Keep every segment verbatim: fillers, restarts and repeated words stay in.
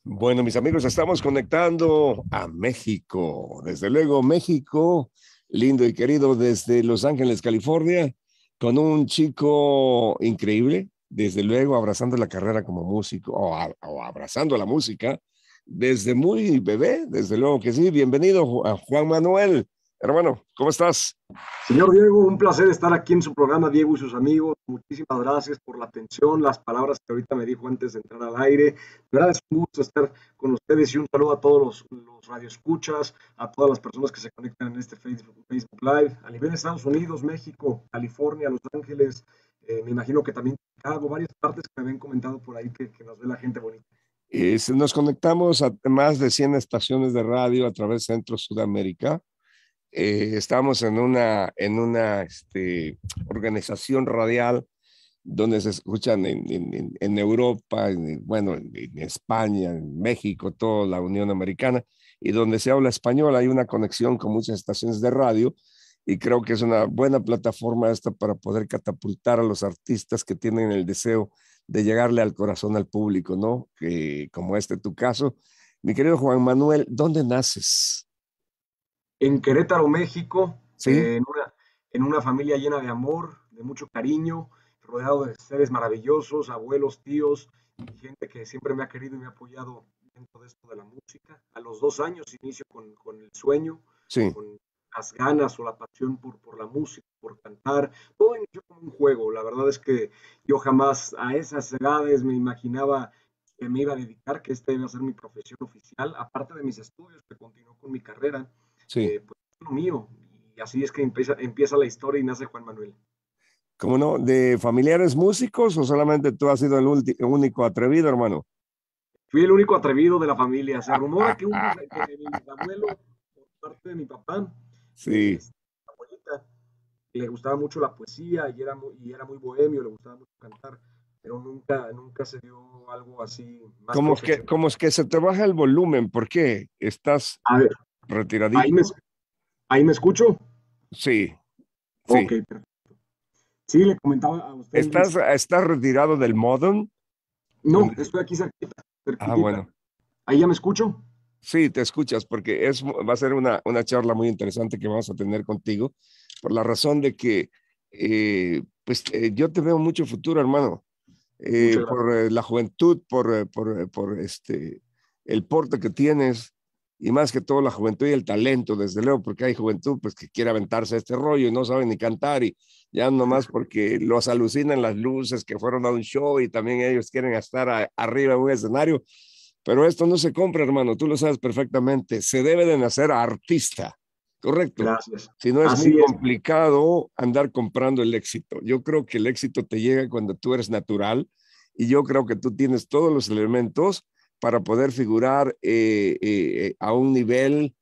Bueno, mis amigos, estamos conectando a México. Desde luego, México, lindo y querido desde Los Ángeles, California, con un chico increíble, desde luego abrazando la carrera como músico o, a, o abrazando la música desde muy bebé, desde luego que sí. Bienvenido a Juan Manuel. Hermano, ¿cómo estás? Señor Diego, un placer estar aquí en su programa, Diego y sus amigos. Muchísimas gracias por la atención, las palabras que ahorita me dijo antes de entrar al aire. De verdad es un gusto estar con ustedes y un saludo a todos los, los radioescuchas, a todas las personas que se conectan en este Facebook, Facebook Live, a nivel de Estados Unidos, México, California, Los Ángeles, eh, me imagino que también Chicago, varias partes que me habían comentado por ahí que, que nos ve la gente bonita. Eh, nos conectamos a más de cien estaciones de radio a través de Centro Sudamérica. Eh, estamos en una, en una este, organización radial donde se escuchan en, en, en Europa, en, bueno, en, en España, en México, toda la Unión Americana, y donde se habla español. Hay una conexión con muchas estaciones de radio y creo que es una buena plataforma esta para poder catapultar a los artistas que tienen el deseo de llegarle al corazón al público, ¿no? Que, como este tu caso. Mi querido Juan Manuel, ¿dónde naces? En Querétaro, México, ¿Sí? eh, en una, en una familia llena de amor, de mucho cariño, rodeado de seres maravillosos, abuelos, tíos y gente que siempre me ha querido y me ha apoyado dentro de esto de la música. A los dos años inicio con, con el sueño, Sí. con las ganas o la pasión por, por la música, por cantar. Todo inició como un juego. La verdad es que yo jamás a esas edades me imaginaba que me iba a dedicar, que esta iba a ser mi profesión oficial, aparte de mis estudios, que continuó con mi carrera. Sí. Eh, pues es lo mío. Y así es que empieza, empieza la historia y nace Juan Manuel. ¿Cómo no? ¿De familiares músicos o solamente tú has sido el ulti- único atrevido, hermano? Fui el único atrevido de la familia. Se rumora que, un, que mi bisabuelo, por parte de mi papá, eh, Sí. abuelita, le gustaba mucho la poesía y era, muy, y era muy bohemio, le gustaba mucho cantar, pero nunca, nunca se dio algo así más ¿Cómo es que, profesional. cómo es que se te baja el volumen? ¿Por qué? ¿Estás A ver, ahí retiradito? me, ahí me escucho. Sí, Ok, sí. perfecto. Sí, le comentaba a usted, ¿Estás, Luis. estás retirado del modem? No, Donde- estoy aquí cerquita, Ah, cerquitita. bueno. Ahí ya me escucho. Sí, te escuchas porque es, va a ser una, una charla muy interesante que vamos a tener contigo por la razón de que eh, pues eh, yo te veo mucho futuro, hermano. Eh, Muchas gracias. por eh, la juventud, por, eh, por, eh, por este, el porte que tienes y más que todo la juventud y el talento, desde luego, porque hay juventud pues que quiere aventarse a este rollo y no sabe ni cantar y ya nomás porque los alucinan las luces que fueron a un show y también ellos quieren estar a, arriba de un escenario, pero esto no se compra, hermano, tú lo sabes perfectamente, se debe de nacer artista, correcto. Gracias. Si no es muy Así es. complicado andar comprando el éxito. Yo creo que el éxito te llega cuando tú eres natural y yo creo que tú tienes todos los elementos para poder figurar eh, eh, a un nivel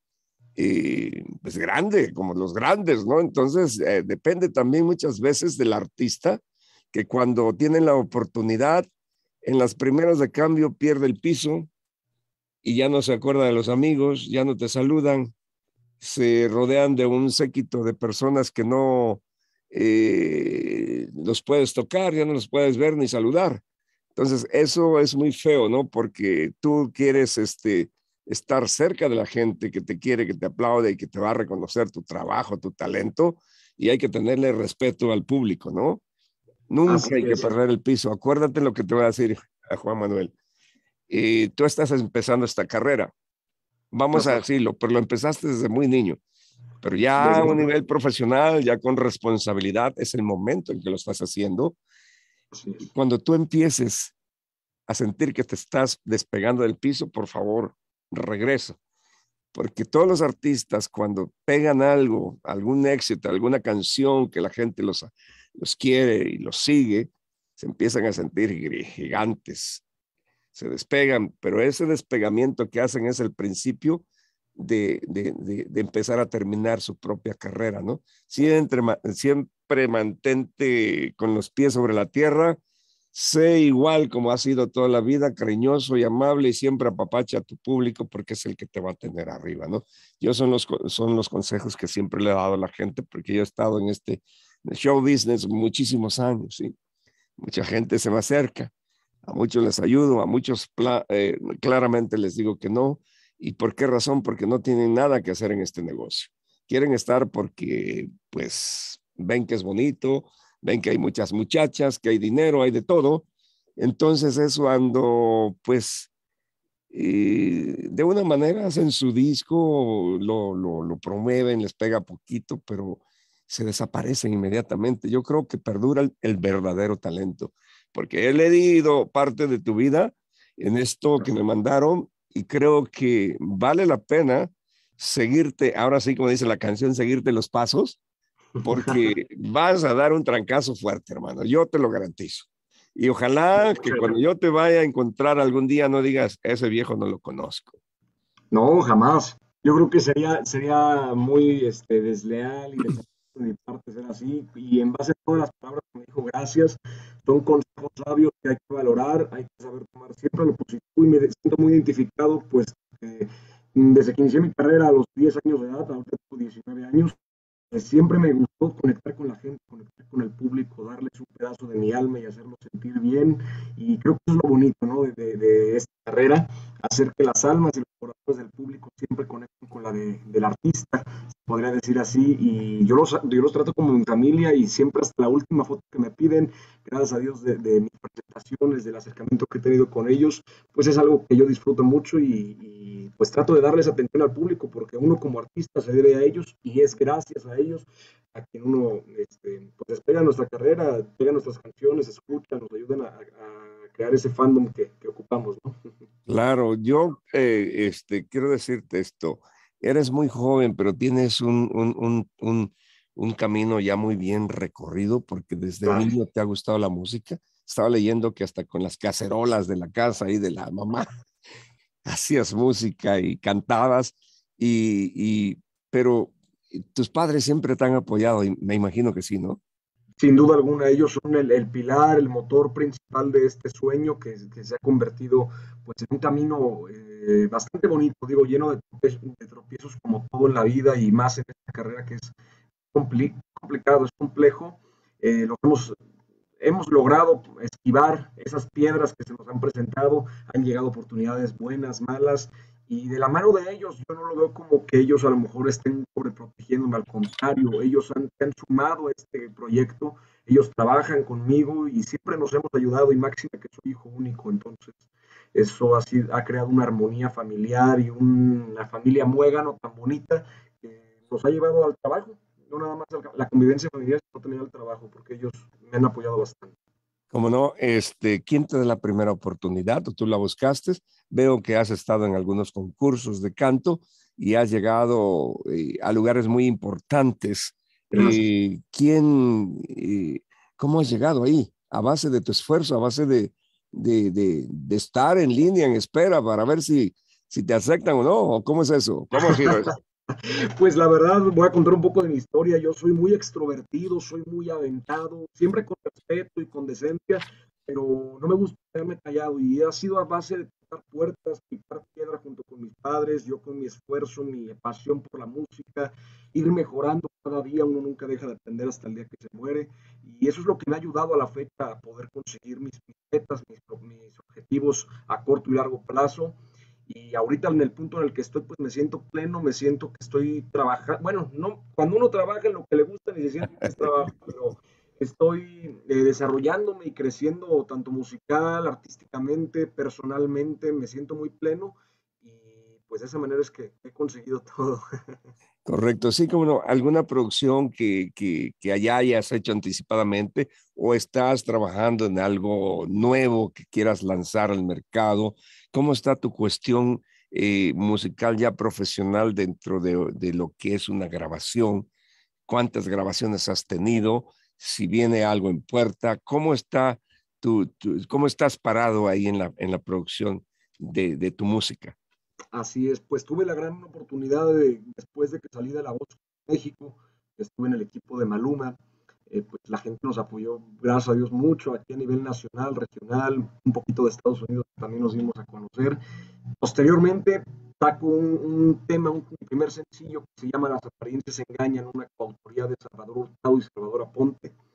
eh, pues grande, como los grandes, ¿no? Entonces, eh, depende también muchas veces del artista que cuando tienen la oportunidad, en las primeras de cambio pierde el piso y ya no se acuerda de los amigos, ya no te saludan, se rodean de un séquito de personas que no eh, los puedes tocar, ya no los puedes ver ni saludar. Entonces, eso es muy feo, ¿no? Porque tú quieres este, estar cerca de la gente que te quiere, que te aplaude y que te va a reconocer tu trabajo, tu talento, y hay que tenerle respeto al público, ¿no? Así Nunca hay que es. perder el piso. Acuérdate lo que te voy a decir a Juan Manuel. Eh, tú estás empezando esta carrera, vamos a Así es. decirlo, pero lo empezaste desde muy niño. Pero ya a Desde un muy nivel profesional, ya con responsabilidad, es el momento en que lo estás haciendo. así Y es. cuando tú empieces a sentir que te estás despegando del piso, por favor, regresa. Porque todos los artistas, cuando pegan algo, algún éxito, alguna canción que la gente los, los quiere y los sigue, se empiezan a sentir gigantes, se despegan, pero ese despegamiento que hacen es el principio de, de, de, de empezar a terminar su propia carrera, ¿no? Siempre, siempre mantente con los pies sobre la tierra, sé igual como ha sido toda la vida, cariñoso y amable y siempre apapacha a tu público porque es el que te va a tener arriba, ¿no? Yo son los, son los consejos que siempre le he dado a la gente porque yo he estado en este show business muchísimos años, ¿sí? Mucha gente se me acerca A muchos les ayudo, a muchos eh, claramente les digo que no. ¿Y por qué razón? Porque no tienen nada que hacer en este negocio. Quieren estar porque, pues, ven que es bonito, ven que hay muchas muchachas, que hay dinero, hay de todo. Entonces es cuando, pues, eh, de una manera hacen su disco, lo, lo, lo promueven, les pega poquito, pero se desaparecen inmediatamente. Yo creo que perdura el, el verdadero talento, porque he leído parte de tu vida en esto que me mandaron y creo que vale la pena seguirte, ahora sí como dice la canción, seguirte los pasos, porque vas a dar un trancazo fuerte, hermano, yo te lo garantizo. Y ojalá que cuando yo te vaya a encontrar algún día no digas, ese viejo no lo conozco. No, jamás. Yo creo que sería, sería muy este, desleal y de mi parte ser así. Y en base a todas las palabras que me dijo, gracias, son consejos sabios que hay que valorar, hay que saber tomar siempre lo positivo y me siento muy identificado, pues eh, desde que inicié mi carrera a los diez años de edad, ahorita tengo diecinueve años, siempre me gustó conectar con la gente, conectar con el público, darles un pedazo de mi alma y hacerlos sentir bien. Y creo que eso es lo bonito, ¿no? De, de, de esta carrera, hacer que las almas y los corazones del público siempre conecten con la de, del artista, se podría decir así. Y yo los, yo los trato como mi familia y siempre hasta la última foto que me piden, gracias a Dios, de, de mis presentaciones, del acercamiento que he tenido con ellos, pues es algo que yo disfruto mucho y, y pues trato de darles atención al público porque uno como artista se debe a ellos y es gracias a ellos a quien uno este, pues despega nuestra carrera, pega nuestras canciones, escucha, nos ayudan a, a crear ese fandom que, que ocupamos, ¿no? Claro, yo eh, este, quiero decirte esto, eres muy joven, pero tienes un, un, un, un, un camino ya muy bien recorrido porque desde Gracias. niño te ha gustado la música. Estaba leyendo que hasta con las cacerolas de la casa y de la mamá hacías música y cantabas, y, y, pero tus padres siempre te han apoyado y me imagino que sí, ¿no? Sin duda alguna, ellos son el, el pilar, el motor principal de este sueño que, que se ha convertido pues, en un camino eh, bastante bonito, digo, lleno de tropiezos, de tropiezos como todo en la vida y más en esta carrera que es compli complicado, es complejo. Eh, lo hemos, hemos logrado esquivar esas piedras que se nos han presentado, han llegado oportunidades buenas, malas, y de la mano de ellos yo no lo veo como que ellos a lo mejor estén sobreprotegiéndome, al contrario, ellos han, han sumado a este proyecto, ellos trabajan conmigo y siempre nos hemos ayudado y máxima que soy hijo único, entonces eso ha, sido, ha creado una armonía familiar y un, una familia muégano tan bonita que nos ha llevado al trabajo, no nada más la convivencia familiar, sino también al trabajo, porque ellos me han apoyado bastante. Como no, este, ¿quién te da la primera oportunidad o tú la buscaste? Veo que has estado en algunos concursos de canto y has llegado eh, a lugares muy importantes. Gracias. Eh, ¿quién, eh, cómo has llegado ahí? ¿A base de tu esfuerzo, a base de, de, de, de estar en línea, en espera para ver si, si te aceptan o no? ¿O cómo es eso? ¿Cómo ha sido eso? Pues la verdad, voy a contar un poco de mi historia. Yo soy muy extrovertido, soy muy aventado, siempre con respeto y con decencia, pero no me gusta quedarme callado y ha sido a base de tocar puertas, picar piedra junto con mis padres, yo con mi esfuerzo, mi pasión por la música, ir mejorando cada día, uno nunca deja de aprender hasta el día que se muere y eso es lo que me ha ayudado a la fecha a poder conseguir mis, mis metas, mis, mis objetivos a corto y largo plazo. Y ahorita en el punto en el que estoy, pues me siento pleno, me siento que estoy trabajando, bueno, no, cuando uno trabaja en lo que le gusta ni se siente que es trabajo, pero estoy eh, desarrollándome y creciendo tanto musical, artísticamente, personalmente, me siento muy pleno y pues de esa manera es que he conseguido todo. Correcto, sí, como no, alguna producción que, que, que allá hayas hecho anticipadamente o estás trabajando en algo nuevo que quieras lanzar al mercado. ¿Cómo está tu cuestión eh, musical ya profesional dentro de, de lo que es una grabación? ¿Cuántas grabaciones has tenido? Si viene algo en puerta, ¿cómo está tu, tu cómo estás parado ahí en la, en la producción de, de tu música? Así es, pues tuve la gran oportunidad de, después de que salí de La Voz México, estuve en el equipo de Maluma, eh, pues la gente nos apoyó, gracias a Dios, mucho aquí a nivel nacional, regional, un poquito de Estados Unidos también nos dimos a conocer. Posteriormente saco un, un tema, un, un primer sencillo que se llama Las apariencias engañan, una coautoría de Salvador Hurtado y Salvador Aponte.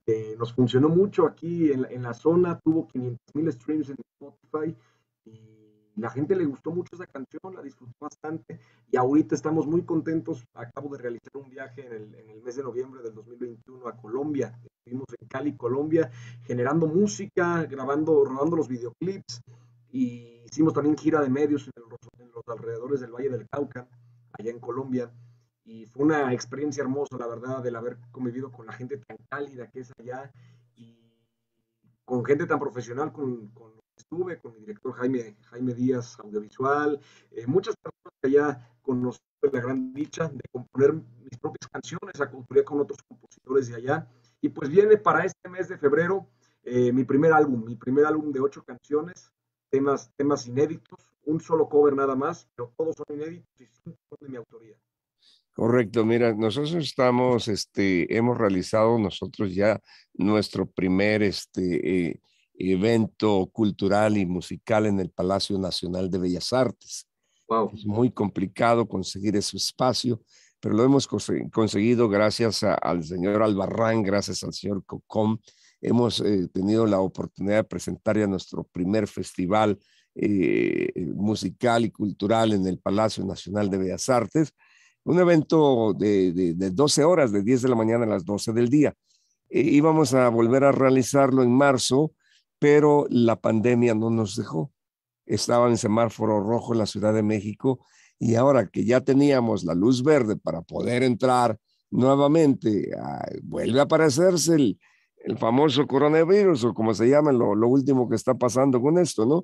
Eh, nos funcionó mucho aquí en la, en la zona, tuvo quinientos mil streams en Spotify y la gente le gustó mucho esa canción, la disfrutó bastante y ahorita estamos muy contentos. Acabo de realizar un viaje en el, en el mes de noviembre del dos mil veintiuno a Colombia. Estuvimos en Cali, Colombia, generando música, grabando, rodando los videoclips y hicimos también gira de medios en los, en los alrededores del Valle del Cauca, allá en Colombia. Y fue una experiencia hermosa, la verdad, el haber convivido con la gente tan cálida que es allá y con gente tan profesional con, con lo que estuve, con mi director Jaime, Jaime Díaz, audiovisual, eh, muchas personas que allá conocí la gran dicha de componer mis propias canciones, aculturé con otros compositores de allá. Y pues viene para este mes de febrero eh, mi primer álbum, mi primer álbum de ocho canciones, temas, temas inéditos, un solo cover nada más, pero todos son inéditos y son de mi autoría. Correcto, mira, nosotros estamos, este, hemos realizado nosotros ya nuestro primer este, eh, evento cultural y musical en el Palacio Nacional de Bellas Artes. Wow. Es muy complicado conseguir ese espacio, pero lo hemos conseguido gracias a, al señor Albarrán, gracias al señor Cocom. Hemos eh, tenido la oportunidad de presentar ya nuestro primer festival eh, musical y cultural en el Palacio Nacional de Bellas Artes. Un evento de, de, de doce horas, de diez de la mañana a las doce del día. Eh, íbamos a volver a realizarlo en marzo, pero la pandemia no nos dejó. Estaba en semáforo rojo en la Ciudad de México y ahora que ya teníamos la luz verde para poder entrar nuevamente, uh, vuelve a aparecerse el, el famoso coronavirus o como se llama, lo, lo último que está pasando con esto, ¿no?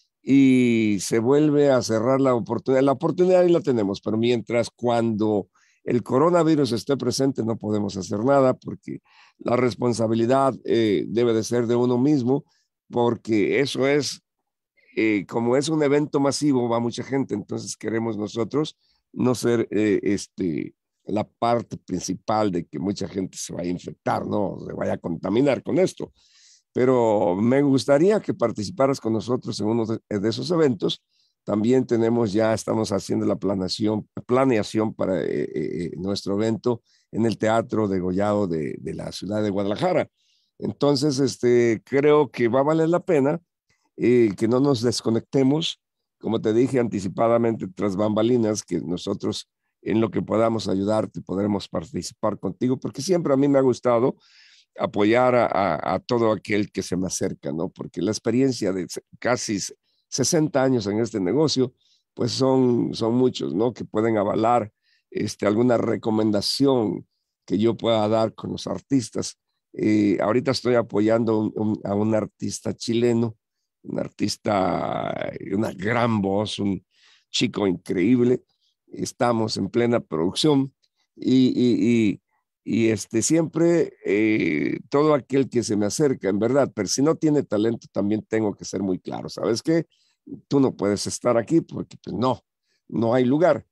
Y se vuelve a cerrar la oportunidad. La oportunidad ahí la tenemos, pero mientras cuando el coronavirus esté presente no podemos hacer nada porque la responsabilidad eh, debe de ser de uno mismo, porque eso es, eh, como es un evento masivo, va mucha gente, entonces queremos nosotros no ser eh, este, la parte principal de que mucha gente se vaya a infectar, ¿no? Se vaya a contaminar con esto. Pero me gustaría que participaras con nosotros en uno de, de esos eventos. También tenemos ya, estamos haciendo la planeación, planeación para eh, eh, nuestro evento en el Teatro Degollado de, de la ciudad de Guadalajara. Entonces, este, creo que va a valer la pena eh, que no nos desconectemos, como te dije anticipadamente, tras bambalinas, que nosotros en lo que podamos ayudarte podremos participar contigo, porque siempre a mí me ha gustado apoyar a, a, a todo aquel que se me acerca, ¿no? Porque la experiencia de casi sesenta años en este negocio, pues son, son muchos, ¿no? Que pueden avalar este, alguna recomendación que yo pueda dar con los artistas. Eh, ahorita estoy apoyando un, un, a un artista chileno, un artista, una gran voz, un chico increíble. Estamos en plena producción y, y, y y este, siempre eh, todo aquel que se me acerca, en verdad, pero si no tiene talento, también tengo que ser muy claro. ¿Sabes qué? Tú no puedes estar aquí porque pues, no, no hay lugar.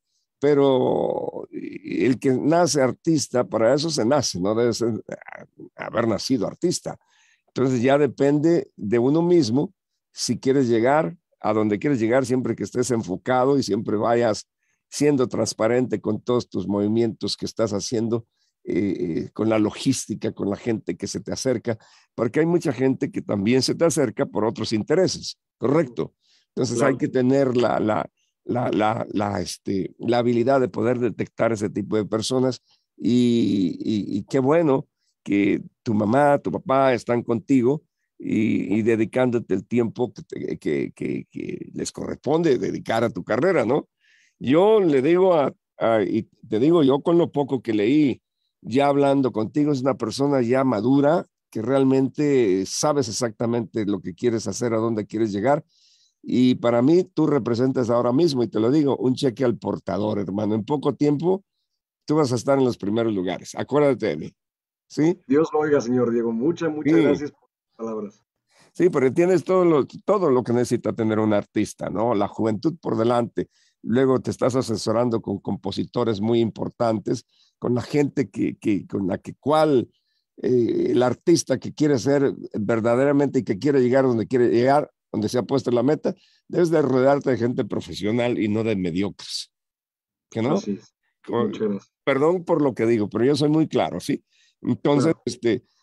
Pero el que nace artista, para eso se nace, no debe ser, haber nacido artista. Entonces ya depende de uno mismo si quieres llegar a donde quieres llegar, siempre que estés enfocado y siempre vayas siendo transparente con todos tus movimientos que estás haciendo. Eh, con la logística, con la gente que se te acerca, porque hay mucha gente que también se te acerca por otros intereses, ¿correcto? Entonces claro. Hay que tener la, la, la, la, la, este, la habilidad de poder detectar ese tipo de personas y, y, y qué bueno que tu mamá, tu papá están contigo y, y dedicándote el tiempo que, te, que, que, que les corresponde dedicar a tu carrera, ¿no? Yo le digo a, a, y te digo yo con lo poco que leí, ya hablando contigo, es una persona ya madura, que realmente sabes exactamente lo que quieres hacer, a dónde quieres llegar. Y para mí, tú representas ahora mismo, y te lo digo, un cheque al portador, hermano. En poco tiempo, tú vas a estar en los primeros lugares. Acuérdate de mí. ¿Sí? Dios lo oiga, señor Diego. Muchas, muchas Sí. gracias por sus palabras. Sí, porque tienes todo lo, todo lo que necesita tener un artista, ¿no? La juventud por delante. Luego te estás asesorando con compositores muy importantes, con la gente que, que con la que cual eh, el artista que quiere ser verdaderamente y que quiere llegar donde quiere llegar, donde se ha puesto la meta, debes de rodearte de gente profesional y no de mediocres. ¿Que no? Así es. Muchas gracias. Perdón por lo que digo, pero yo soy muy claro, ¿sí? Entonces, claro. este,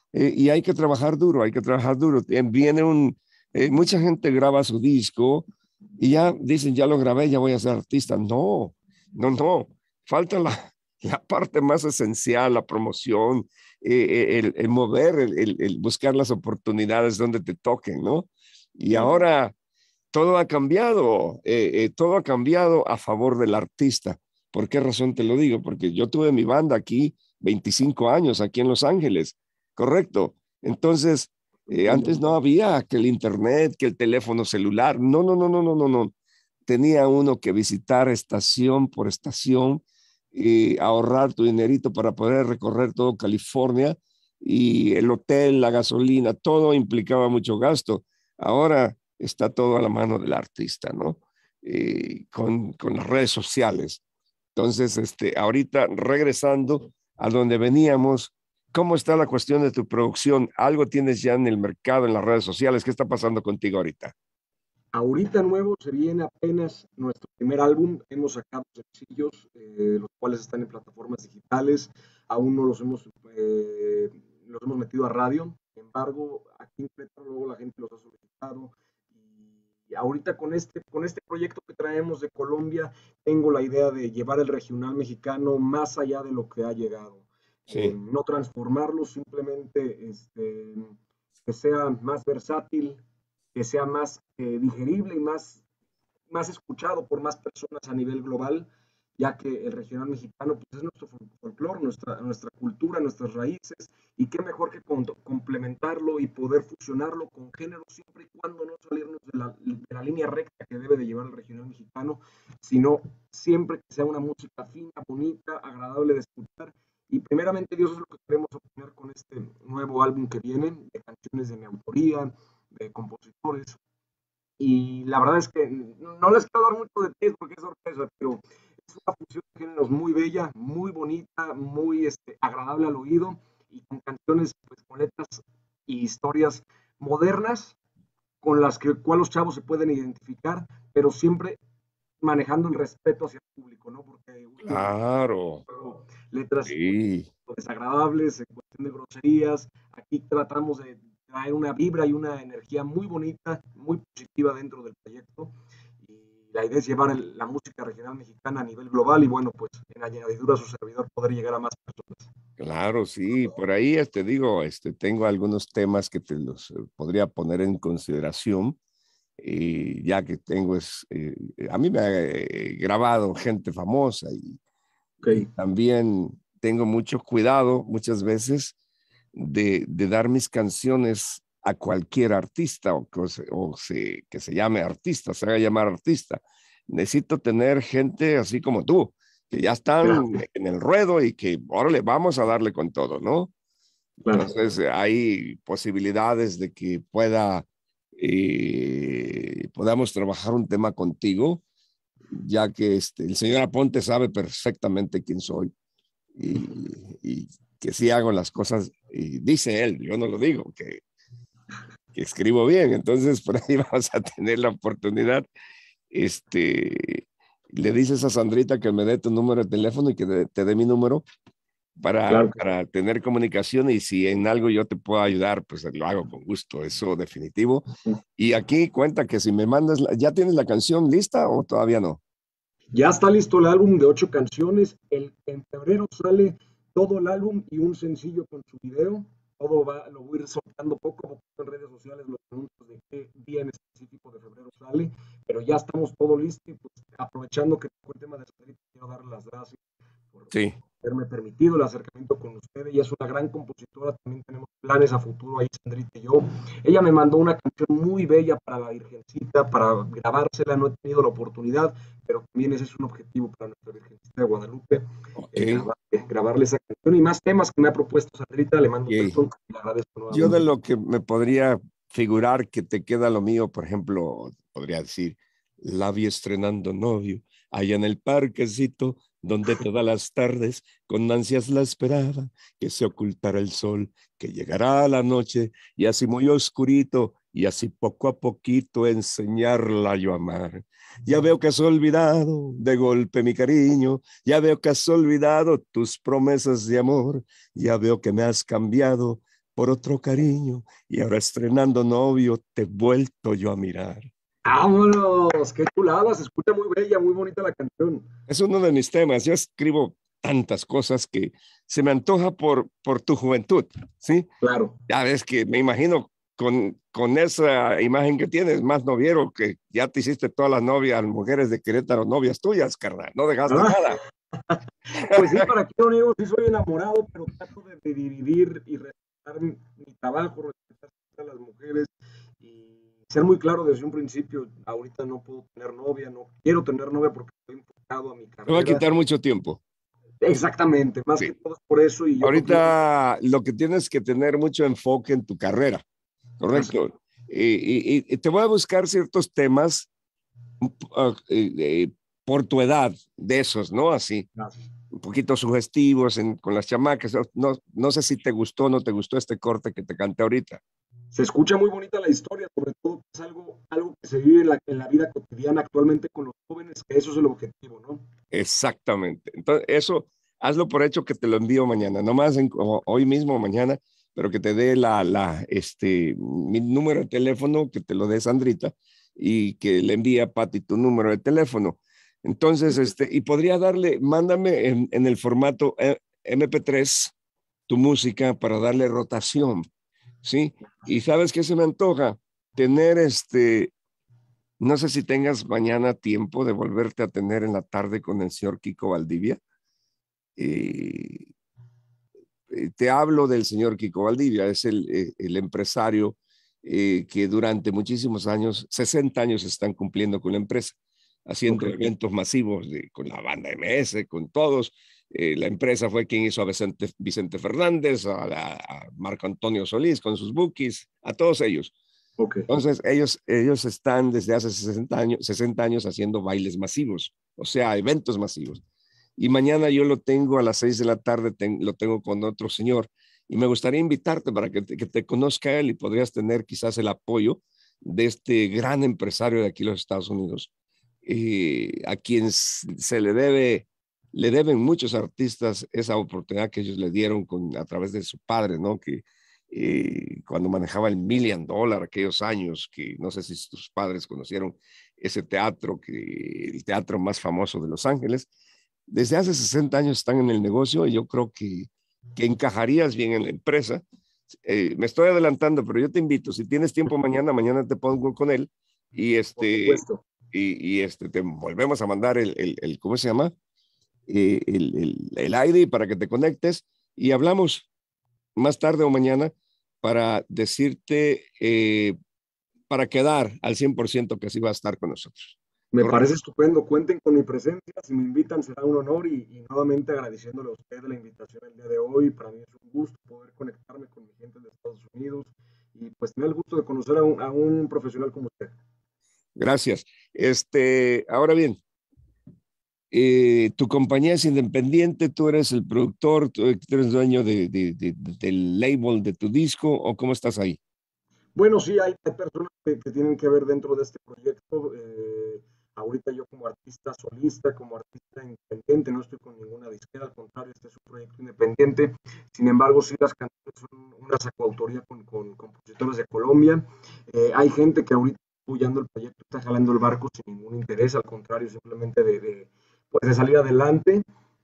eh, y hay que trabajar duro, hay que trabajar duro. Eh, Viene un, eh, mucha gente graba su disco y ya dicen, ya lo grabé, ya voy a ser artista. No, no, no. Falta la, la parte más esencial, la promoción, eh, el, el, mover, el, el, el buscar las oportunidades donde te toquen, ¿no? Y ahora todo ha cambiado, eh, eh, todo ha cambiado a favor del artista. ¿Por qué razón te lo digo? Porque yo tuve mi banda aquí veinticinco años, aquí en Los Ángeles, ¿correcto? Entonces, eh, antes no había que el internet, que el teléfono celular, no, no, no, no, no, no, no. Tenía uno que visitar estación por estación, y ahorrar tu dinerito para poder recorrer todo California, y el hotel, la gasolina, todo implicaba mucho gasto. Ahora está todo a la mano del artista, ¿no? Eh, con, con las redes sociales. Entonces, este, ahorita regresando a donde veníamos, ¿cómo está la cuestión de tu producción? ¿Algo tienes ya en el mercado, en las redes sociales? ¿Qué está pasando contigo ahorita? Ahorita nuevo se viene apenas nuestro primer álbum. Hemos sacado sencillos, eh, los cuales están en plataformas digitales. Aún no los hemos, eh, los hemos metido a radio. Sin embargo, aquí en Querétaro luego la gente los ha solicitado. Y ahorita con este, con este proyecto que traemos de Colombia, tengo la idea de llevar el regional mexicano más allá de lo que ha llegado. Eh, Sí, no transformarlo, simplemente este, que sea más versátil, que sea más eh, digerible y más, más escuchado por más personas a nivel global, ya que el regional mexicano pues, es nuestro folclore, nuestra, nuestra cultura, nuestras raíces, y qué mejor que con, complementarlo y poder fusionarlo con géneros siempre y cuando no salirnos de la, de la línea recta que debe de llevar el regional mexicano, sino siempre que sea una música fina, bonita, agradable de escuchar. Y primeramente Dios es lo que queremos obtener con este nuevo álbum que viene, de canciones de mi autoría, de compositores. Y la verdad es que no les quiero dar mucho detalles porque es sorpresa, pero es una fusión de géneros muy bella, muy bonita, muy este, agradable al oído y con canciones pues, con letras y historias modernas con las que cual los chavos se pueden identificar, pero siempre manejando el respeto hacia el público, ¿no? Porque últimamente claro, letras sí. desagradables, en cuestión de groserías. Aquí tratamos de traer una vibra y una energía muy bonita, muy positiva dentro del proyecto. Y la idea es llevar el, la música regional mexicana a nivel global y bueno, pues en añadidura a su servidor poder llegar a más personas. Claro, sí, por ahí te este, digo, este, tengo algunos temas que te los eh, podría poner en consideración, y ya que tengo es, eh, a mí me ha eh, grabado gente famosa, y, y Ok, también tengo mucho cuidado muchas veces de, de dar mis canciones a cualquier artista o, que se, o se, que se llame artista, se haga llamar artista. Necesito tener gente así como tú, que ya están gracias, en el ruedo y que, órale, vamos a darle con todo, ¿no? claro. Entonces, eh, hay posibilidades de que pueda, eh, podamos trabajar un tema contigo, ya que este, el señor Aponte sabe perfectamente quién soy, y, y que sí hago las cosas, y dice él, yo no lo digo, que, que escribo bien. Entonces, por ahí vamos a tener la oportunidad. Este, le dices a Sandrita que me dé tu número de teléfono y que te, te dé mi número para, Claro que para tener comunicación, y si en algo yo te puedo ayudar, pues lo hago con gusto, eso definitivo. sí. Y aquí cuenta que si me mandas, la, ¿ya tienes la canción lista o todavía no? Ya está listo el álbum de ocho canciones. El, en febrero sale todo el álbum y un sencillo con su video. Todo va, lo voy a ir soltando poco a poco en redes sociales los anuncios de qué día en específico de febrero sale, pero ya estamos todo listo y pues aprovechando que tocó el tema de Sandrita, quiero darle las gracias por Sí. haberme permitido el acercamiento con usted. Ella es una gran compositora, también tenemos planes a futuro ahí, Sandrita y yo. Ella me mandó una canción muy bella para la Virgencita, para grabársela, no he tenido la oportunidad, pero también ese es un objetivo para nuestra Virgencita de Guadalupe, Ok. eh, grabar, eh, grabarle esa canción y más temas que me ha propuesto Sandrita, le mando un Okay. beso y le agradezco Yo de nuevamente. lo que me podría figurar que te queda lo mío, por ejemplo, podría decir, la vi estrenando novio, allá en el parquecito, donde todas las tardes con ansias la esperaba, que se ocultara el sol, que llegara la noche, y así muy oscurito, y así poco a poquito enseñarla yo a amar. Ya veo que has olvidado de golpe mi cariño, ya veo que has olvidado tus promesas de amor, ya veo que me has cambiado por otro cariño y ahora estrenando novio te he vuelto yo a mirar. ¡Vámonos! ¡Qué chulada! Se escucha muy bella, muy bonita la canción. Es uno de mis temas. Yo escribo tantas cosas que se me antoja por, por tu juventud, ¿sí? Claro. Ya ves que me imagino con, con esa imagen que tienes, más noviero, que ya te hiciste todas las novias, mujeres de Querétaro, novias tuyas, carnal, no dejaste ¿Verdad? nada. Pues sí, para que no digo, sí soy enamorado, pero trato de, de dividir y respetar mi, mi trabajo, respetar a las mujeres y ser muy claro desde un principio. Ahorita no puedo tener novia, no quiero tener novia porque estoy enfocado a mi Te va a carrera. quitar mucho tiempo. Exactamente, más Sí. que todo es por eso y yo creo que Ahorita lo que tienes que tener mucho enfoque en tu carrera, así, ¿correcto? Y, y- y te voy a buscar ciertos temas uh, eh, eh, por tu edad, de esos, ¿no? Así, así. un poquito sugestivos en, con las chamacas. No, no sé si te gustó o no te gustó este corte que te canté ahorita. Se escucha muy bonita la historia, sobre todo que es algo, algo que se vive en la, en la vida cotidiana actualmente con los jóvenes, que eso es el objetivo, ¿no? Exactamente. Entonces, eso, hazlo por hecho que te lo envío mañana, no más en, o, hoy mismo o mañana, pero que te dé la, la, este, mi número de teléfono, que te lo dé Sandrita y que le envíe a Pati tu número de teléfono. Entonces, este, y podría darle, mándame en, en el formato M P tres tu música para darle rotación, ¿sí? Y sabes qué se me antoja tener este, no sé si tengas mañana tiempo de volverte a tener en la tarde con el señor Kiko Valdivia. Eh, eh, te hablo del señor Kiko Valdivia, es el, eh, el empresario eh, que durante muchísimos años, sesenta años están cumpliendo con la empresa, haciendo Ok. eventos masivos de, con la banda M S, con todos. Eh, la empresa fue quien hizo a Vicente, Vicente Fernández, a, la, a Marco Antonio Solís con sus bookies, a todos ellos. Ok. Entonces, ellos, ellos están desde hace sesenta años, sesenta años haciendo bailes masivos, o sea, eventos masivos. Y mañana yo lo tengo a las seis de la tarde, ten, lo tengo con otro señor. Y me gustaría invitarte para que te, que te conozca él y podrías tener quizás el apoyo de este gran empresario de aquí en los Estados Unidos, eh, a quien se le debe, le deben muchos artistas esa oportunidad que ellos le dieron con, a través de su padre, ¿no? Que eh, cuando manejaba el Million Dollar, aquellos años, que no sé si tus padres conocieron ese teatro, que, el teatro más famoso de Los Ángeles. Desde hace sesenta años están en el negocio y yo creo que, que encajarías bien en la empresa. Eh, me estoy adelantando, pero yo te invito, si tienes tiempo mañana, mañana te pongo con él y Por este, supuesto. y, y este, te volvemos a mandar el, el, el ¿cómo se llama? Eh, el, el, el I D para que te conectes y hablamos más tarde o mañana para decirte, eh, para quedar al cien por ciento que así va a estar con nosotros. Me ¿Correcto? parece estupendo. Cuenten con mi presencia. Si me invitan, será un honor y, y nuevamente agradeciéndole a usted la invitación el día de hoy. Para mí es un gusto poder conectarme con mi gente de Estados Unidos y pues tener el gusto de conocer a un, a un profesional como usted. Gracias. Este, ahora bien, eh, tu compañía es independiente, tú eres el productor, tú eres dueño de, de, de, del label de tu disco, ¿o cómo estás ahí? Bueno, sí, hay, hay personas que, que, tienen que ver dentro de este proyecto. Eh, ahorita yo como artista solista, como artista independiente, no estoy con ninguna disquera, al contrario, este es un proyecto independiente. Sin embargo, sí, las canciones son una coautoría con, con compositores de Colombia. Eh, hay gente que ahorita está apoyando el proyecto, está jalando el barco sin ningún interés, al contrario, simplemente de, de, pues de salir adelante.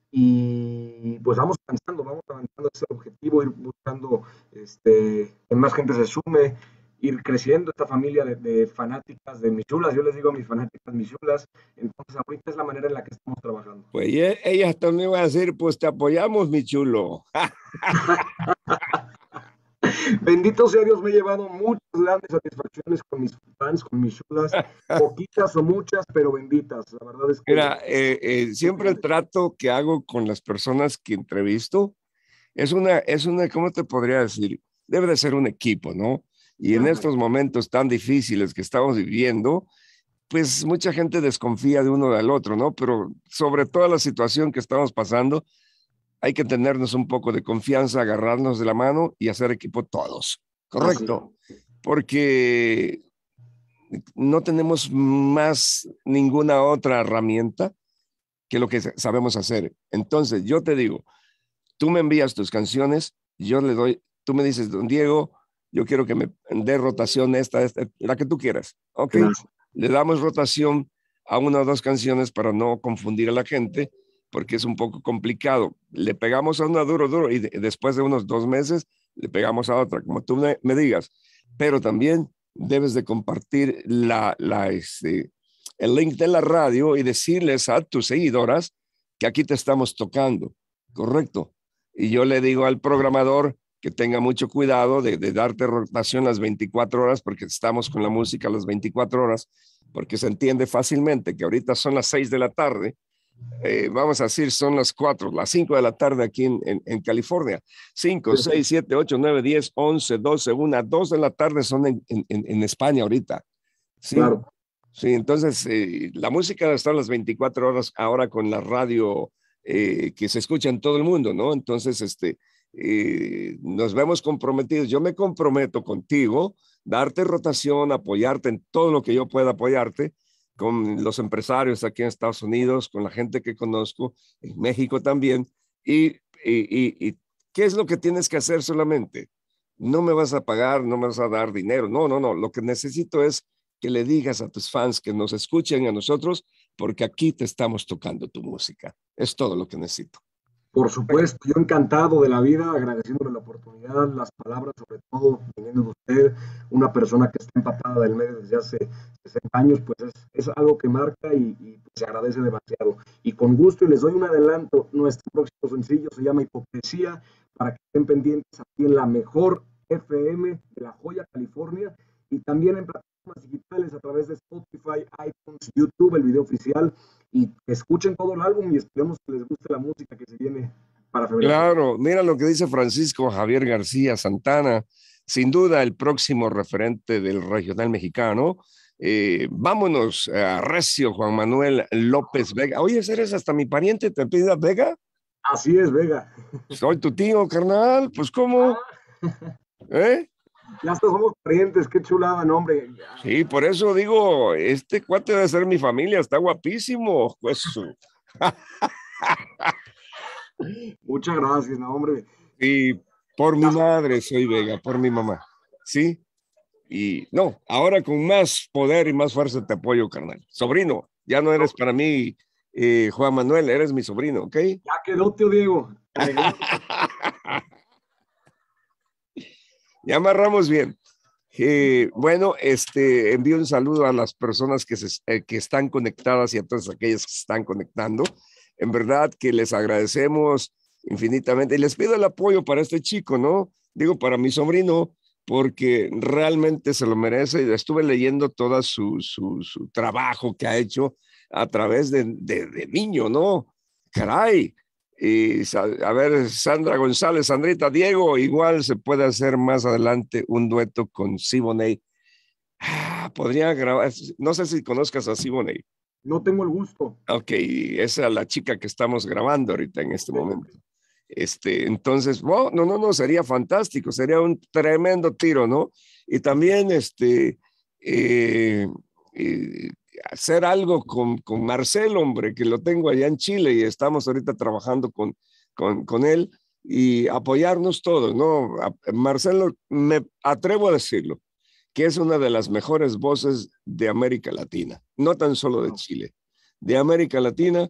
Y pues vamos avanzando, vamos avanzando hacia el objetivo, ir buscando este, que más gente se sume, ir creciendo esta familia de, de, fanáticas de mis chulas. Yo les digo a mis fanáticas mis chulas. Entonces, ahorita es la manera en la que estamos trabajando. Pues ellas también van a decir, pues te apoyamos, mi chulo. Bendito sea Dios, me he llevado muchas grandes satisfacciones con mis fans, con mis chulas, poquitas o muchas, pero benditas. La verdad es que... Mira, eh, eh, siempre el trato que hago con las personas que entrevisto es una, es una, ¿cómo te podría decir? Debe de ser un equipo, ¿no? Y en Ajá. estos momentos tan difíciles que estamos viviendo, pues mucha gente desconfía de uno del otro, ¿no? Pero sobre toda la situación que estamos pasando, hay que tenernos un poco de confianza, agarrarnos de la mano y hacer equipo todos, Así. ¿correcto? Porque no tenemos más ninguna otra herramienta que lo que sabemos hacer. Entonces, yo te digo, tú me envías tus canciones, yo le doy tú me dices, don Diego, yo quiero que me dé rotación esta, esta, la que tú quieras. Ok, Gracias. le damos rotación a una o dos canciones para no confundir a la gente, porque es un poco complicado. Le pegamos a una duro, duro, y de, después de unos dos meses le pegamos a otra, como tú me, me digas. Pero también debes de compartir la, la, este, el link de la radio y decirles a tus seguidoras que aquí te estamos tocando, ¿correcto? Y yo le digo al programador que tenga mucho cuidado de, de darte rotación las veinticuatro horas, porque estamos con la música las veinticuatro horas, porque se entiende fácilmente que ahorita son las seis de la tarde, eh, vamos a decir, son las cuatro, las cinco de la tarde aquí en, en, en California. cinco, seis, siete, ocho, nueve, diez, once, doce, una, dos de la tarde son en, en, en España ahorita. ¿Sí? Claro. Sí, entonces eh, la música está a las veinticuatro horas ahora con la radio eh, que se escucha en todo el mundo, ¿no? Entonces, este, eh, nos vemos comprometidos. Yo me comprometo contigo, darte rotación, apoyarte en todo lo que yo pueda apoyarte, con los empresarios aquí en Estados Unidos, con la gente que conozco, en México también. Y, y, y, y ¿qué es lo que tienes que hacer solamente? No me vas a pagar, no me vas a dar dinero. No, no, no. Lo que necesito es que le digas a tus fans que nos escuchen a nosotros, porque aquí te estamos tocando tu música. Es todo lo que necesito. Por supuesto, yo encantado de la vida, agradeciéndole la oportunidad, las palabras, sobre todo viniendo de usted, una persona que está empapada del medio desde hace sesenta años, pues es, es algo que marca y, y pues se agradece demasiado. Y con gusto, y les doy un adelanto, nuestro próximo sencillo se llama Hipocresía, para que estén pendientes aquí en la mejor F M de La Joya, California, y también en plataformas digitales a través de Spotify, iTunes, YouTube, el video oficial, y escuchen todo el álbum y esperemos que les guste la música que se viene para febrero. Claro, mira lo que dice Francisco Javier García Santana, sin duda el próximo referente del regional mexicano. Eh, vámonos a Recio, Juan Manuel López Vega. Oye, eres hasta mi pariente, ¿te pidas Vega? Así es, Vega. Soy tu tío, carnal, pues ¿cómo? ¿Eh? Ya hasta somos parientes, qué chulada, nombre. Sí, por eso digo, este cuate debe ser mi familia, está guapísimo. Pues. Muchas gracias, no, hombre. Y por mi madre soy Vega, por mi mamá, ¿sí? Y no, ahora con más poder y más fuerza te apoyo, carnal. Sobrino, ya no eres para mí eh, Juan Manuel, eres mi sobrino, ¿ok? Ya quedó, tío Diego. Ya amarramos bien. Eh, bueno, este, envío un saludo a las personas que, se, eh, que están conectadas y a todas aquellas que se están conectando. En verdad que les agradecemos infinitamente y les pido el apoyo para este chico, ¿no? Digo, para mi sobrino, porque realmente se lo merece. Estuve leyendo todo su, su, su trabajo que ha hecho a través de, de, de niño, ¿no? Caray. Y a ver, Sandra González, Sandrita, Diego, igual se puede hacer más adelante un dueto con Siboney. Ah, podría grabar, no sé si conozcas a Siboney. No tengo el gusto. Ok, esa es la chica que estamos grabando ahorita en este momento. Este, entonces, oh, no, no, no, sería fantástico, sería un tremendo tiro, ¿no? Y también, este, eh, eh, hacer algo con, con Marcel, hombre, que lo tengo allá en Chile y estamos ahorita trabajando con, con, con él y apoyarnos todos, ¿no? A, Marcelo, me atrevo a decirlo, que es una de las mejores voces de América Latina, no tan solo de Chile, de América Latina,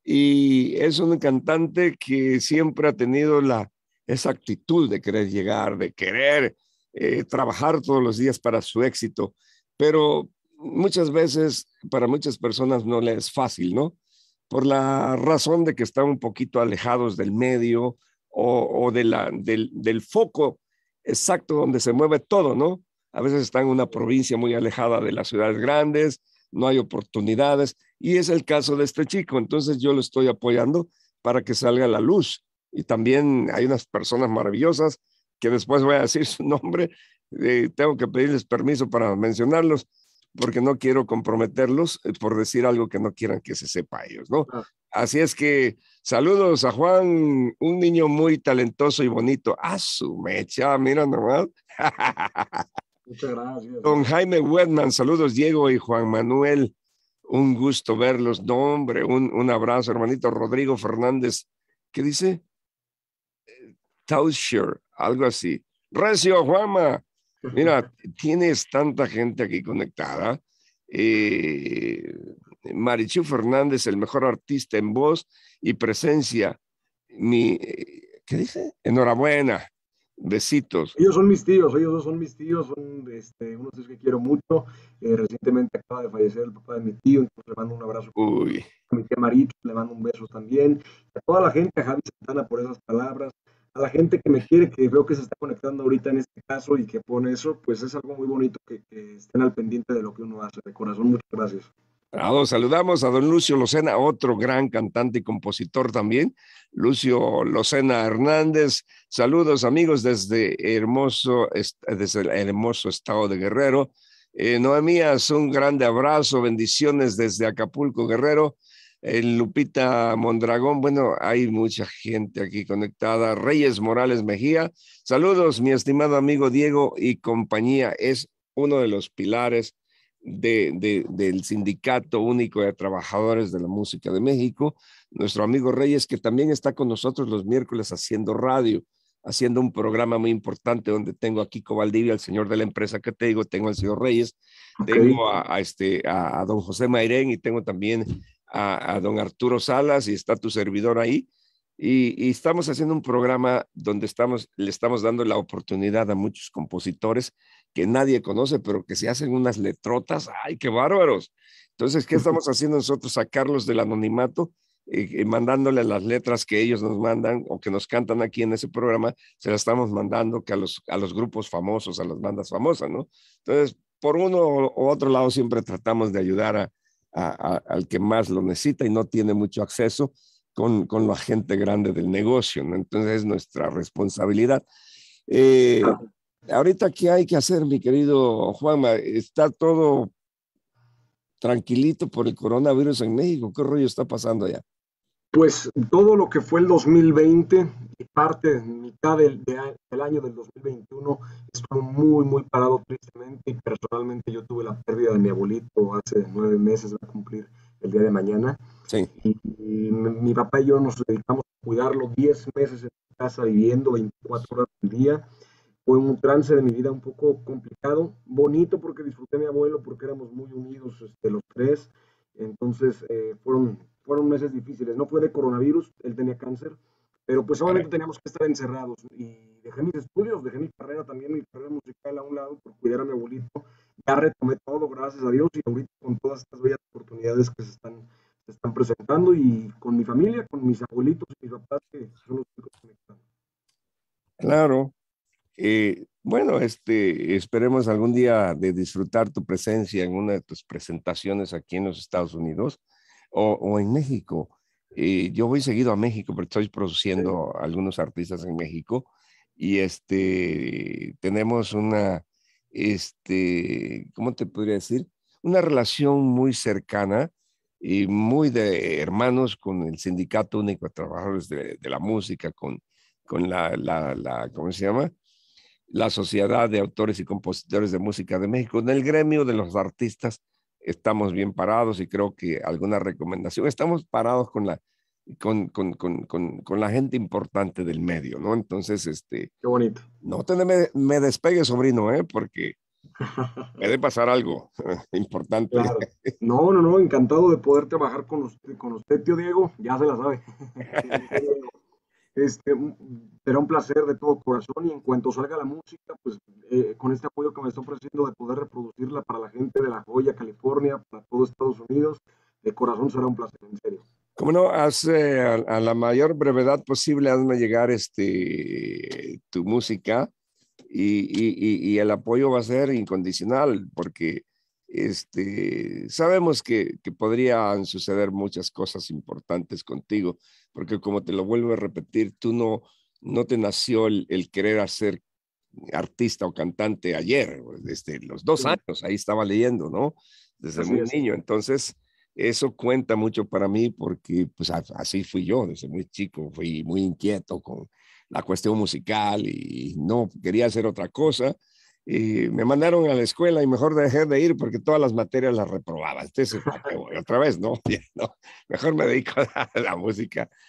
y es un cantante que siempre ha tenido la, esa actitud de querer llegar, de querer eh, trabajar todos los días para su éxito, pero muchas veces para muchas personas no le es fácil, ¿no? Por la razón de que están un poquito alejados del medio o, o de la, del, del foco exacto donde se mueve todo, ¿no? A veces están en una provincia muy alejada de las ciudades grandes, no hay oportunidades, y es el caso de este chico. Entonces yo lo estoy apoyando para que salga a la luz. Y también hay unas personas maravillosas que después voy a decir su nombre, eh, tengo que pedirles permiso para mencionarlos, porque no quiero comprometerlos eh, por decir algo que no quieran que se sepa a ellos, ¿no? Ah. Así es que saludos a Juan, un niño muy talentoso y bonito. ¡Ah, su mecha! Mira nomás. Muchas gracias. Don Jaime Wedman, saludos Diego y Juan Manuel, un gusto verlos. No, hombre, un, un abrazo, hermanito Rodrigo Fernández. ¿Qué dice? Tauscher, algo así. Recio, Juanma. Mira, tienes tanta gente aquí conectada. Eh, Marichu Fernández, el mejor artista en voz y presencia. Mi, ¿qué dice? Enhorabuena. Besitos. Ellos son mis tíos, ellos dos son mis tíos, son este, unos tíos que quiero mucho. Eh, recientemente acaba de fallecer el papá de mi tío, entonces le mando un abrazo Uy. a mi tía Marichu, le mando un beso también. A toda la gente, a Javi Santana por esas palabras, a la gente que me quiere, que veo que se está conectando ahorita en este caso y que pone eso, pues es algo muy bonito que, que estén al pendiente de lo que uno hace. De corazón, muchas gracias. Bravo, saludamos a don Lucio Locena, otro gran cantante y compositor también. Lucio Locena Hernández, saludos amigos desde hermoso, desde el hermoso estado de Guerrero. Eh, Noemías, un grande abrazo, bendiciones desde Acapulco, Guerrero. Eh, Lupita Mondragón, bueno, hay mucha gente aquí conectada. Reyes Morales Mejía, saludos mi estimado amigo Diego y compañía, es uno de los pilares De, de, del Sindicato Único de Trabajadores de la Música de México, nuestro amigo Reyes, que también está con nosotros los miércoles haciendo radio, haciendo un programa muy importante donde tengo a Kiko Valdivia, el señor de la empresa que te digo, tengo al señor Reyes, okay. tengo a, a, este, a, a don José Mairén y tengo también a, a don Arturo Salas y está tu servidor ahí. Y, y estamos haciendo un programa donde estamos, le estamos dando la oportunidad a muchos compositores que nadie conoce, pero que se hacen unas letrotas. ¡Ay, qué bárbaros! Entonces, ¿qué estamos haciendo nosotros? Sacarlos del anonimato, eh, eh, mandándole las letras que ellos nos mandan o que nos cantan aquí en ese programa, se las estamos mandando que a los, a los grupos famosos, a las bandas famosas, ¿no? Entonces, por uno o otro lado, siempre tratamos de ayudar a, a, a, al que más lo necesita y no tiene mucho acceso con, con la gente grande del negocio, ¿no? Entonces, es nuestra responsabilidad. Eh, Ahorita, ¿qué hay que hacer, mi querido Juanma? ¿Está todo tranquilito por el coronavirus en México? ¿Qué rollo está pasando allá? Pues todo lo que fue el dos mil veinte y parte, mitad del, de, del año del dos mil veintiuno, estuvo muy, muy parado tristemente y personalmente yo tuve la pérdida de mi abuelito hace nueve meses, va a cumplir el día de mañana. Sí. Y, y mi, mi papá y yo nos dedicamos a cuidarlo diez meses en casa viviendo veinticuatro horas al día. Fue un trance de mi vida un poco complicado, bonito porque disfruté a mi abuelo, porque éramos muy unidos este, los tres, entonces eh, fueron, fueron meses difíciles. No fue de coronavirus, él tenía cáncer, pero pues obviamente teníamos que estar encerrados y dejé mis estudios, dejé mi carrera también, mi carrera musical a un lado por cuidar a mi abuelito. Ya retomé todo, gracias a Dios, y ahorita con todas estas bellas oportunidades que se están, se están presentando y con mi familia, con mis abuelitos y mis papás que son los únicos que me están. Claro. Eh, bueno, este, esperemos algún día de disfrutar tu presencia en una de tus presentaciones aquí en los Estados Unidos o, o en México. Eh, yo voy seguido a México porque estoy produciendo sí. algunos artistas en México y este, tenemos una, este, ¿cómo te podría decir? Una relación muy cercana y muy de hermanos con el Sindicato Único de Trabajadores de, de la Música, con, con la, la, la, ¿cómo se llama? La Sociedad de Autores y Compositores de Música de México. En el gremio de los artistas estamos bien parados y creo que alguna recomendación. Estamos parados con la, con, con, con, con, con la gente importante del medio, ¿no? Entonces, este... Qué bonito. No te me, me despegue, sobrino, ¿eh? Porque puede pasar algo importante. Claro. No, no, no, encantado de poder trabajar con usted, con usted, tío Diego, ya se la sabe. Este, será un placer de todo corazón y en cuanto salga la música, pues eh, con este apoyo que me está ofreciendo de poder reproducirla para la gente de La Joya, California, para todo Estados Unidos, de corazón será un placer, en serio. Como no, haz eh, a, a la mayor brevedad posible, hazme llegar este, tu música y, y, y el apoyo va a ser incondicional porque este, sabemos que, que podrían suceder muchas cosas importantes contigo, porque como te lo vuelvo a repetir, tú no, no te nació el, el querer hacer artista o cantante ayer, desde los dos sí. años, ahí estaba leyendo, ¿no? Desde Así muy es. niño, entonces eso cuenta mucho para mí porque pues así fui yo, desde muy chico, fui muy inquieto con la cuestión musical y no quería hacer otra cosa. Y me mandaron a la escuela y mejor dejé de ir porque todas las materias las reprobaba. Entonces, ¿para qué voy otra vez? No, no, mejor me dedico a la música.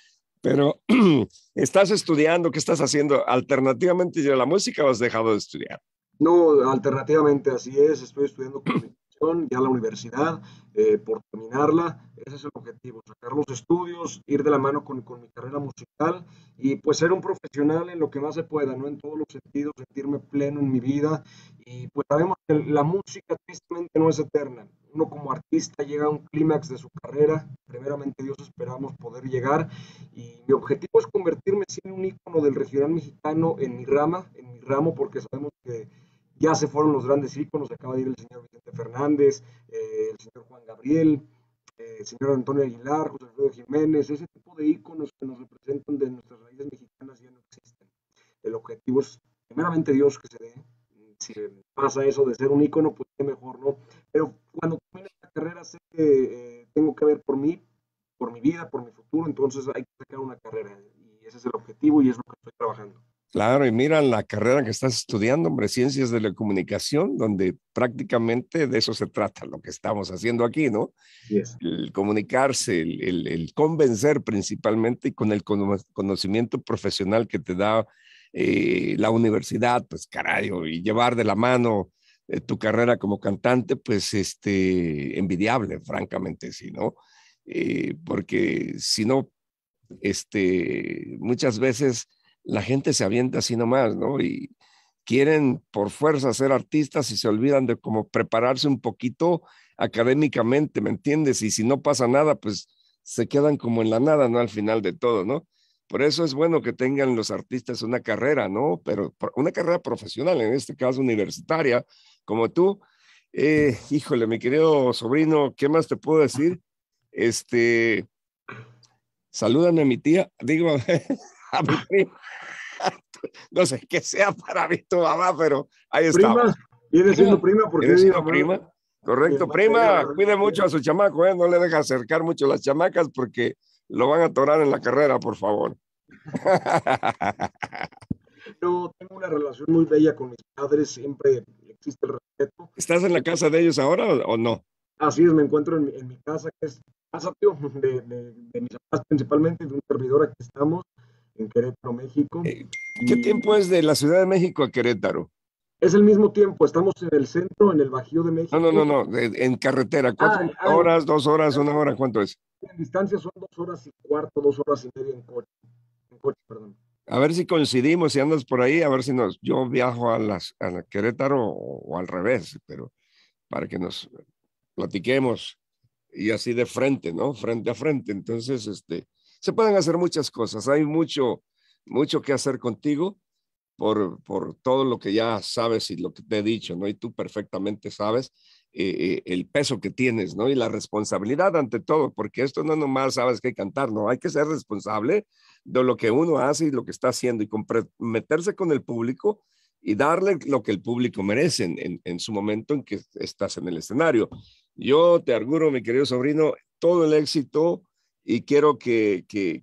Pero ¿estás estudiando? ¿Qué estás haciendo? ¿Alternativamente de la música o has dejado de estudiar? No, alternativamente así es, estoy estudiando comunicación ya en la universidad, eh, por terminarla, ese es el objetivo, sacar los estudios, ir de la mano con, con mi carrera musical y pues ser un profesional en lo que más se pueda, ¿no? En todos los sentidos, sentirme pleno en mi vida y pues sabemos que la música tristemente no es eterna. Uno como artista llega a un clímax de su carrera, primeramente Dios esperamos poder llegar y mi objetivo es convertirme sí, en un ícono del regional mexicano en mi rama, en mi ramo, porque sabemos que ya se fueron los grandes íconos, acaba de ir el señor Vicente Fernández, eh, el señor Juan Gabriel, eh, el señor Antonio Aguilar, José Alfredo Jiménez, ese tipo de íconos que nos representan de nuestras raíces mexicanas ya no existen. El objetivo es primeramente Dios que se dé. Si pasa eso de ser un ícono, pues qué mejor, ¿no? Pero cuando termine la carrera sé que eh, tengo que ver por mí, por mi vida, por mi futuro, entonces hay que sacar una carrera y ese es el objetivo y es lo que estoy trabajando. Claro, y mira la carrera que estás estudiando, hombre, ciencias de la comunicación, donde prácticamente de eso se trata lo que estamos haciendo aquí, ¿no? Así es. El comunicarse, el, el, el convencer principalmente y con el conocimiento profesional que te da eh, la universidad, pues caray, y llevar de la mano eh, tu carrera como cantante, pues este, envidiable, francamente, sí, ¿no? Eh, porque si no, este, muchas veces la gente se avienta así nomás, ¿no? Y quieren por fuerza ser artistas y se olvidan de cómo prepararse un poquito académicamente, ¿me entiendes? Y si no pasa nada, pues se quedan como en la nada, ¿no? Al final de todo, ¿no? Por eso es bueno que tengan los artistas una carrera, ¿no? Pero una carrera profesional, en este caso universitaria, como tú. Eh, híjole, mi querido sobrino, ¿qué más te puedo decir? Este, salúdame a mi tía, digo, a mi prima. No sé qué sea para mí tu mamá, pero ahí estamos. Prima, viene siendo Prima, prima porque ¿eres es mi siendo mamá. prima? Mi Correcto, mamá te diga la prima, cuide verdad. mucho a su chamaco, ¿eh? No le deja acercar mucho a las chamacas porque lo van a atorar en la carrera, por favor. Yo tengo una relación muy bella con mis padres, siempre existe el respeto. ¿Estás en la casa de ellos ahora o, o no? Así es, me encuentro en, mi- en mi casa, que es casa, tío, de, de, de mis papás principalmente, de un servidor, aquí estamos, en Querétaro, México. Eh, ¿Qué Y tiempo es de la Ciudad de México a Querétaro? es el mismo tiempo, estamos en el centro, en el Bajío de No, no, no, México. no, de- en carretera, Ah, cuatro ah, en, horas, dos horas, una hora, ¿cuánto es? en distancia son dos horas y cuarto, dos horas y media en coche, en coche, perdón. A ver si coincidimos, si andas por ahí, a ver si nos, yo viajo a las, a la Querétaro o, o al revés, pero para que nos platiquemos y así de frente, ¿no? Frente a frente. Entonces, este, se pueden hacer muchas cosas. Hay mucho, mucho que hacer contigo por, por todo lo que ya sabes y lo que te he dicho, ¿no? Y tú perfectamente sabes eh, eh, el peso que tienes, ¿no? Y la responsabilidad ante todo, porque esto no nomás sabes que cantar, ¿no? Hay que ser responsable de lo que uno hace y lo que está haciendo y comprometerse con el público y darle lo que el público merece en, en, en su momento en que estás en el escenario. Yo te auguro, mi querido sobrino, todo el éxito y quiero que, que,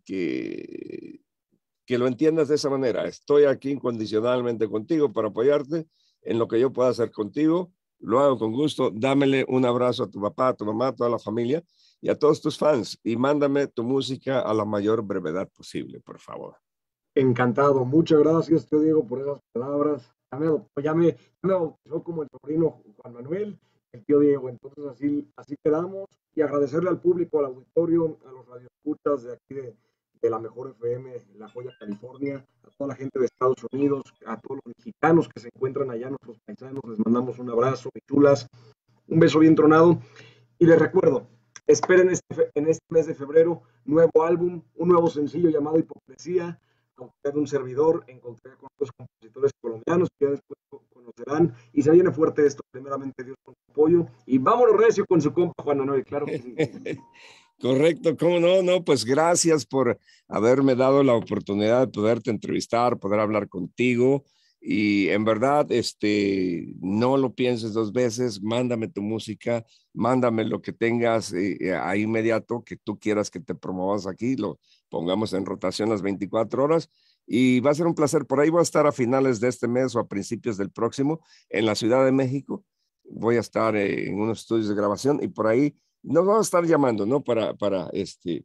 que que lo entiendas de esa manera. Estoy aquí incondicionalmente contigo para apoyarte en lo que yo pueda hacer contigo. Lo hago con gusto. Dámele un abrazo a tu papá, a tu mamá, a toda la familia y a todos tus fans. Y mándame tu música a la mayor brevedad posible, por favor. Encantado, muchas gracias, tío Diego, por esas palabras. Ya me, adoptó, ya me, ya me bautizó como el sobrino Juan Manuel, el tío Diego. Entonces, así, así quedamos. Y agradecerle al público, al auditorio, a los radioescuchas de aquí de, de la Mejor F M, La Joya, California, a toda la gente de Estados Unidos, a todos los mexicanos que se encuentran allá, nuestros paisanos, les mandamos un abrazo, mis chulas, un beso bien tronado. Y les recuerdo, esperen este, en este mes de febrero, nuevo álbum, un nuevo sencillo llamado Hipocresía. Encontré de un servidor, encontré con otros compositores colombianos que ya después conocerán, y se viene fuerte esto, primeramente Dios con su apoyo, y vámonos recio con su compa Juan Manuel, claro que sí. Correcto, cómo no, no, pues gracias por haberme dado la oportunidad de poderte entrevistar, poder hablar contigo y en verdad, este, no lo pienses dos veces, mándame tu música, mándame lo que tengas eh, ahí inmediato que tú quieras que te promovas aquí, lo pongamos en rotación las veinticuatro horas y va a ser un placer. Por ahí voy a estar a finales de este mes o a principios del próximo en la Ciudad de México. Voy a estar eh, en unos estudios de grabación y por ahí nos vamos a estar llamando, ¿no? Para, para este,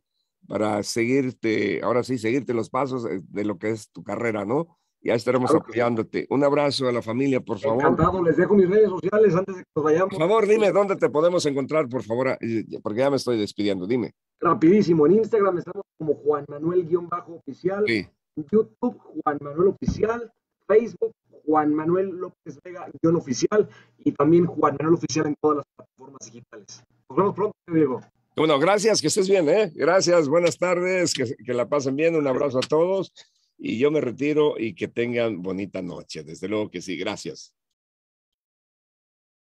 para seguirte, ahora sí, seguirte los pasos de lo que es tu carrera, ¿no? Ya estaremos Claro que sí. apoyándote. Un abrazo a la familia, por favor. Encantado, les dejo mis redes sociales antes de que nos Por vayamos. favor, dime dónde te podemos encontrar, por favor, porque ya me estoy despidiendo. Dime. Rapidísimo, en Instagram estamos como Juan Manuel-oficial, Sí. YouTube Juan Manuel Oficial, Facebook Juan Manuel López Vega-oficial y también Juan Manuel Oficial en todas las plataformas digitales. Nos vemos pronto, Diego. Bueno, gracias, que estés bien, ¿eh? Gracias, buenas tardes, que, que la pasen bien, un abrazo a todos y yo me retiro y que tengan bonita noche, desde luego que sí, gracias.